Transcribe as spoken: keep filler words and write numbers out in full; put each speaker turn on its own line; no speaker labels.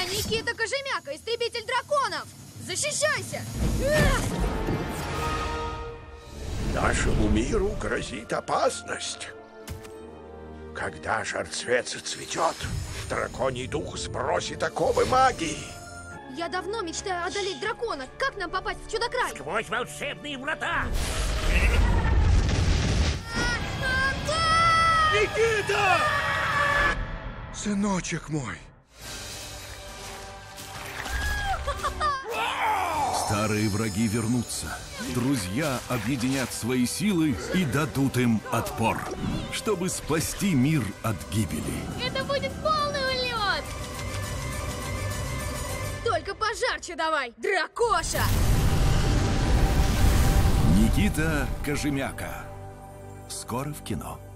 Никита Кожемяка, истребитель драконов! Защищайся!
Нашему миру грозит опасность. Когда жарцвет зацветет, драконий дух сбросит оковы магии.
Я давно мечтаю одолеть дракона. Как нам попасть в Чудокрай?
Сквозь волшебные врата!
Никита! Сыночек мой.
Старые враги вернутся. Друзья объединят свои силы и дадут им отпор, чтобы спасти мир от гибели.
Это будет полный улет! Только пожарче давай, дракоша!
Никита Кожемяка. Скоро в кино.